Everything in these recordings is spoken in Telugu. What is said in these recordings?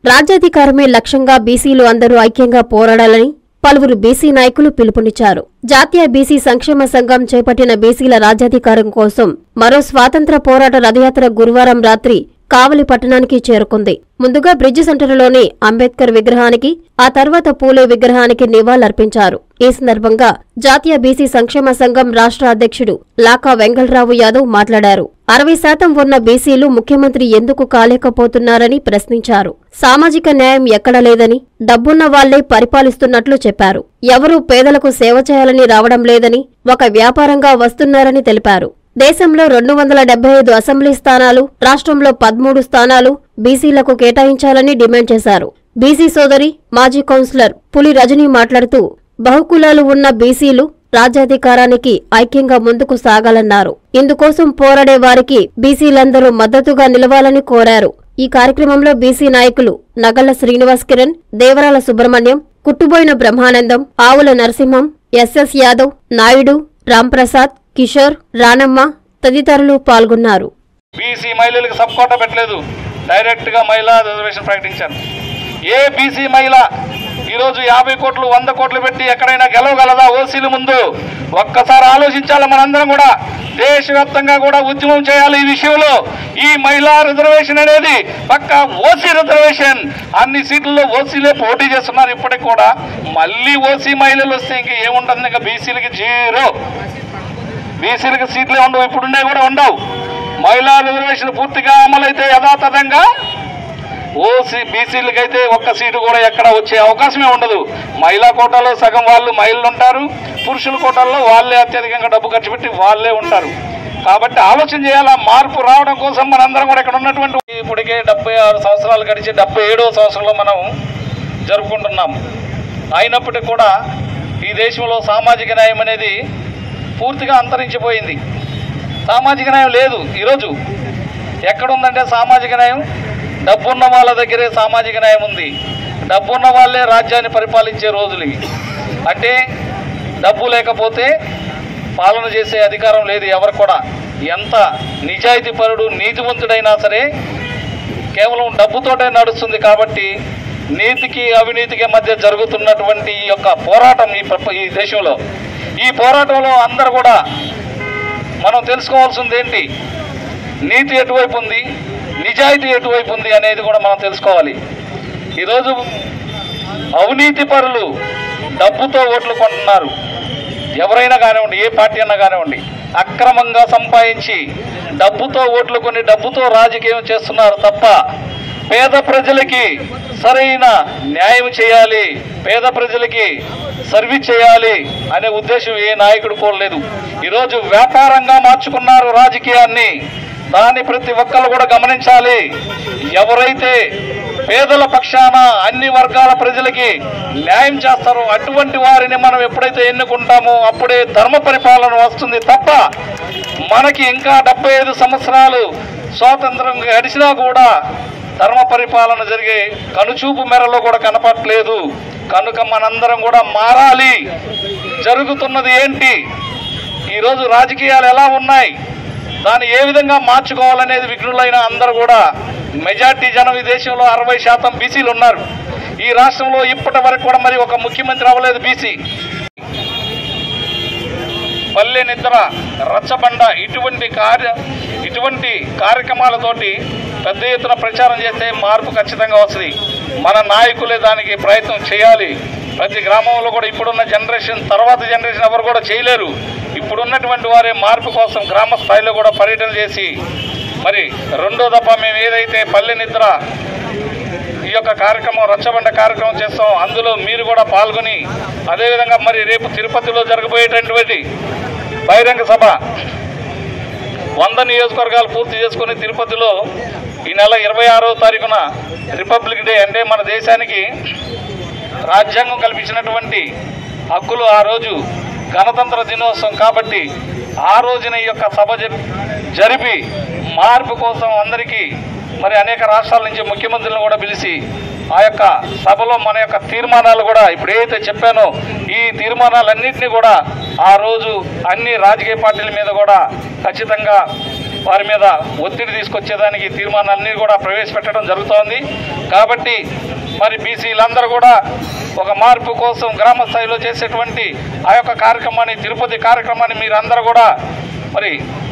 రాజ్యాధికారమే లక్ష్యంగా బీసీలు అందరూ ఐక్యంగా పోరాడాలని పలువురు బీసీ నాయకులు పిలుపునిచ్చారు. జాతీయ బీసీ సంక్షేమ సంఘం చేపట్టిన బీసీల రాజ్యాధికారం కోసం మరో స్వాతంత్ర పోరాట రథయాత్ర గురువారం రాత్రి కావలి పట్టణానికి చేరుకుంది. ముందుగా బ్రిడ్జి సెంటర్లోని అంబేద్కర్ విగ్రహానికి, ఆ తర్వాత పూలే విగ్రహానికి నివాళులర్పించారు. ఈ సందర్భంగా జాతీయ బీసీ సంక్షేమ సంఘం రాష్ట్ర అధ్యక్షుడు లాకా వెంగళరావు యాదవ్ మాట్లాడారు. 60% ఉన్న బీసీలు ముఖ్యమంత్రి ఎందుకు కాలేకపోతున్నారని ప్రశ్నించారు. సామాజిక న్యాయం ఎక్కడ లేదని, డబ్బున్న వాళ్లే పరిపాలిస్తున్నట్లు చెప్పారు. ఎవరూ పేదలకు సేవ చేయాలని రావడం లేదని, ఒక వ్యాపారంగా వస్తున్నారని తెలిపారు. దేశంలో 275 అసెంబ్లీ స్థానాలు, రాష్ట్రంలో 13 స్థానాలు బీసీలకు కేటాయించాలని డిమాండ్ చేశారు. బీసీ సోదరి మాజీ కౌన్సిలర్ పులి రజనీ మాట్లాడుతూ బహుకులాలు ఉన్న బీసీలు రాజ్యాధికారానికి ఐక్యంగా ముందుకు సాగాలన్నారు. ఇందుకోసం పోరాడే వారికి బీసీలందరూ మద్దతుగా నిలవాలని కోరారు. ఈ కార్యక్రమంలో బీసీ నాయకులు నగళ్ల శ్రీనివాస్ కిరణ్, దేవరాల సుబ్రహ్మణ్యం, కుట్టుబోయిన బ్రహ్మానందం, ఆవుల నరసింహం, ఎస్ఎస్ యాదవ్, నాయుడు, రాంప్రసాద్, కిషోర్, రానమ్మ తదితరులు పాల్గొన్నారు. బీసీ మహిళలకు సబ్ కోటా పెట్టలేదు, డైరెక్ట్ గా మహిళా రిజర్వేషన్ ప్రకటించారు. ఏ బీసీ మహిళ ఈరోజు 50 కోట్లు 100 కోట్లు పెట్టి ఎక్కడైనా గెలవగలదా? ఓసీల ముందు ఒక్కసారి ఆలోచించాలి. మనందరం కూడా దేశవ్యాప్తంగా కూడా ఉద్యమం చేయాలి ఈ విషయంలో. ఈ మహిళా రిజర్వేషన్ అనేది పక్కా ఓసీ రిజర్వేషన్. అన్ని సీట్లలో ఓసీలే పోటీ చేస్తున్నారు. ఇప్పటికి కూడా మళ్ళీ ఓసీ మహిళలు వస్తే ఇంక ఏముంటుంది? ఇంకా బీసీలకి జీరో. బీసీలకు సీట్లే ఉండవు, ఇప్పుడున్నే కూడా ఉండవు. మహిళా రిజర్వేషన్ పూర్తిగా అమలైతే యథాతథంగా ఓసీ బీసీలకైతే ఒక్క సీటు కూడా ఎక్కడ వచ్చే అవకాశమే ఉండదు. మహిళా కోటాలో సగం వాళ్ళు మహిళలు ఉంటారు, పురుషుల కోటాల్లో వాళ్ళే అత్యధికంగా డబ్బు ఖర్చు పెట్టి వాళ్ళే ఉంటారు. కాబట్టి ఆలోచన చేయాలా. మార్పు రావడం కోసం మనందరం కూడా ఇక్కడ ఉన్నటువంటి ఇప్పటికే 76 సంవత్సరాలు గడిచి 77వ సంవత్సరంలో మనం జరుపుకుంటున్నాం. అయినప్పటికీ కూడా ఈ దేశంలో సామాజిక న్యాయం అనేది పూర్తిగా అంతరించిపోయింది. సామాజిక న్యాయం లేదు. ఈరోజు ఎక్కడుందంటే సామాజిక న్యాయం డబ్బున్న వాళ్ళ దగ్గరే సామాజిక న్యాయం ఉంది. డబ్బున్న వాళ్ళే రాజ్యాన్ని పరిపాలించే రోజులు. అంటే డబ్బు లేకపోతే పాలన చేసే అధికారం లేదు ఎవరు కూడా. ఎంత నిజాయితీ పరుడు నీతివంతుడైనా సరే కేవలం డబ్బుతోటే నడుస్తుంది. కాబట్టి నీతికి అవినీతికి మధ్య జరుగుతున్నటువంటి ఈ యొక్క పోరాటం ఈ దేశంలో, ఈ పోరాటంలో అందరూ కూడా మనం తెలుసుకోవాల్సింది ఏంటి? నీతి ఎటువైపు ఉంది, నిజాయితీ ఎటువైపు ఉంది అనేది కూడా మనం తెలుసుకోవాలి. ఈరోజు అవినీతి పరులు డబ్బుతో ఓట్లు కొంటున్నారు. ఎవరైనా కానివ్వండి, ఏ పార్టీ అన్నా కానివ్వండి, అక్రమంగా సంపాదించి డబ్బుతో ఓట్లు కొని డబ్బుతో రాజకీయం చేస్తున్నారు తప్ప పేద ప్రజలకి సరైన న్యాయం చేయాలి, పేద ప్రజలకి సర్వీస్ చేయాలి అనే ఉద్దేశం ఏ నాయకుడు కోరలేదు. ఈరోజు వ్యాపారంగా మార్చుకున్నారు రాజకీయాన్ని. దాన్ని ప్రతి ఒక్కరు కూడా గమనించాలి. ఎవరైతే పేదల పక్షాన అన్ని వర్గాల ప్రజలకి న్యాయం చేస్తారో అటువంటి వారిని మనం ఎప్పుడైతే ఎన్నుకుంటామో అప్పుడే ధర్మ పరిపాలన వస్తుంది తప్ప మనకి ఇంకా 75 సంవత్సరాలు స్వాతంత్రం గడిచినా కూడా ధర్మ పరిపాలన జరిగే కనుచూపు మేరలో కూడా కనపట్లేదు. కనుక మనందరం కూడా మారాలి. జరుగుతున్నది ఏంటి? ఈరోజు రాజకీయాలు ఎలా ఉన్నాయి, దాన్ని ఏ విధంగా మార్చుకోవాలనేది విఘ్నులైన అందరూ కూడా మెజార్టీ జనం ఈ దేశంలో 60% బీసీలు ఉన్నారు. ఈ రాష్ట్రంలో ఇప్పటి వరకు కూడా మరి ఒక ముఖ్యమంత్రి అవ్వలేదు బీసీ. పల్లె నిద్ర, రచ్చబండ ఇటువంటి కార్యక్రమాలతోటి పెద్ద ఎత్తున ప్రచారం చేస్తే మార్పు ఖచ్చితంగా వస్తుంది. మన నాయకులే దానికి ప్రయత్నం చేయాలి. ప్రతి గ్రామంలో కూడా ఇప్పుడున్న జనరేషన్ తర్వాత జనరేషన్ ఎవరు కూడా చేయలేరు. ఇప్పుడున్నటువంటి వారే మార్పు కోసం గ్రామ స్థాయిలో కూడా పర్యటన చేసి మరి రెండో దఫా మేము ఏదైతే పల్లె నిద్ర ఈ యొక్క కార్యక్రమం రచ్చబండ కార్యక్రమం చేస్తాం, అందులో మీరు కూడా పాల్గొని అదేవిధంగా మరి రేపు తిరుపతిలో జరగబోయేటటువంటి బహిరంగ సభ 100 నియోజకవర్గాలు పూర్తి చేసుకుని తిరుపతిలో ఈ నెల 26వ తారీఖున రిపబ్లిక్ డే అంటే మన దేశానికి రాజ్యాంగం కల్పించినటువంటి హక్కులు ఆ రోజు గణతంత్ర దినోత్సవం. కాబట్టి ఆ రోజున ఈ యొక్క సభ జరిపి మార్పు కోసం అందరికీ మరి అనేక రాష్ట్రాల నుంచి ముఖ్యమంత్రులను కూడా పిలిచి ఆ యొక్క సభలో మన యొక్క తీర్మానాలు కూడా ఇప్పుడు ఏదైతే చెప్పానో ఈ తీర్మానాలన్నింటినీ కూడా ఆ రోజు అన్ని రాజకీయ పార్టీల మీద కూడా ఖచ్చితంగా వారి మీద ఒత్తిడి తీసుకొచ్చేదానికి తీర్మానాలన్నీ కూడా ప్రవేశపెట్టడం జరుగుతోంది. కాబట్టి మరి బీసీలందరూ కూడా ఒక మార్పు కోసం గ్రామ స్థాయిలో చేసేటువంటి ఆ యొక్క కార్యక్రమాన్ని, తిరుపతి కార్యక్రమాన్ని మీరందరూ కూడా మరి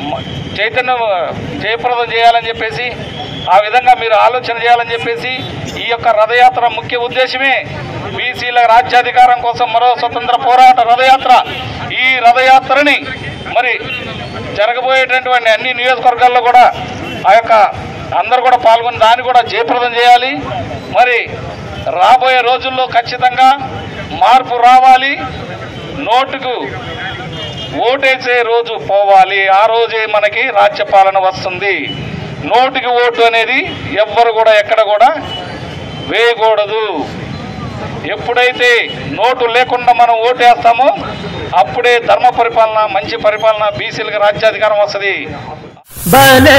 జయప్రదం చేయాలని చెప్పేసి, ఆ విధంగా మీరు ఆలోచన చేయాలని చెప్పేసి ఈ యొక్క రథయాత్ర ముఖ్య ఉద్దేశమే బీసీల రాజ్యాధికారం కోసం మరో స్వతంత్ర పోరాట రథయాత్ర. ఈ రథయాత్రని మరి జరగబోయేటటువంటి అన్ని నియోజకవర్గాల్లో కూడా ఆ యొక్క అందరూ కూడా పాల్గొని దాన్ని కూడా జయప్రదం చేయాలి. మరి రాబోయే రోజుల్లో ఖచ్చితంగా మార్పు రావాలి. నోటుకు ఓటేసే రోజు పోవాలి. ఆ రోజే మనకి రాజ్యపాలన వస్తుంది. నోటికి ఓటు అనేది ఎవ్వరు కూడా ఎక్కడ కూడా వేయకూడదు. ఎప్పుడైతే నోటు లేకుండా మనం ఓటేస్తామో అప్పుడే ధర్మ పరిపాలన, మంచి పరిపాలన, బీసీలకు రాజ్యాధికారం వస్తుంది. భలే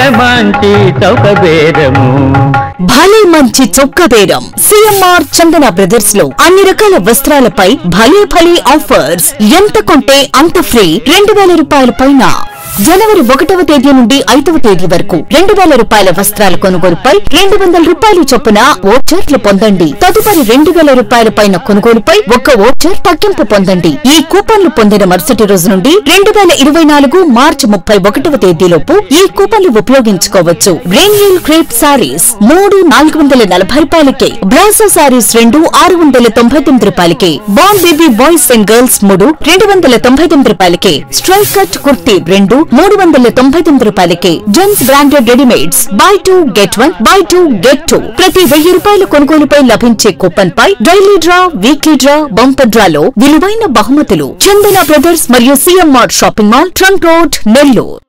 మంచి చొక్క బేరం సిఎంఆర్ చందన బ్రదర్స్ లో అన్ని రకాల వస్త్రాలపై భలే ఆఫర్స్. ఎంత కొంటే అంత ఫ్రీ. 2000 రూపాయల పైన జనవరి 1వ తేదీ నుండి 5వ తేదీ వరకు 2000 రూపాయల వస్త్రాల కొనుగోలుపై 200 రూపాయలు చొప్పున ఓచర్లు పొందండి. తదుపరి 2000 రూపాయల పైన కొనుగోలుపై 1 ఓచర్ తగ్గింపు పొందండి. ఈ కూపన్లు పొందిన మరుసటి రోజు నుండి 2024 మార్చి 31వ తేదీలోపు ఈ కూపన్లు ఉపయోగించుకోవచ్చు. రెయిన్యూల్ క్రేప్ సారీస్ 3 440 రూపాయలకే, బ్రాసో సారీస్ 2 699 రూపాయలకే, born baby boys and girls 3 299 రూపాయలకే, స్ట్రైక్ కట్ కుర్తీ 2 399 రూపాయలకే, gents branded readymades buy 2 get 1 buy 2 get 2. ప్రతి 1000 రూపాయల కొనుగోలుపై లభించే కూపన్ పై daily draw, weekly draw, bumper డ్రాలో విలువైన బహుమతులు. చందన బ్రదర్స్ మరియు CMR Shopping Mall, Trunk Road, Nellore.